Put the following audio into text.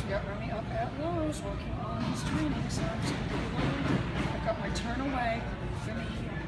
got Remy up at Lowe's working on his training, so I'm just going to be a little. I got my turn away for me.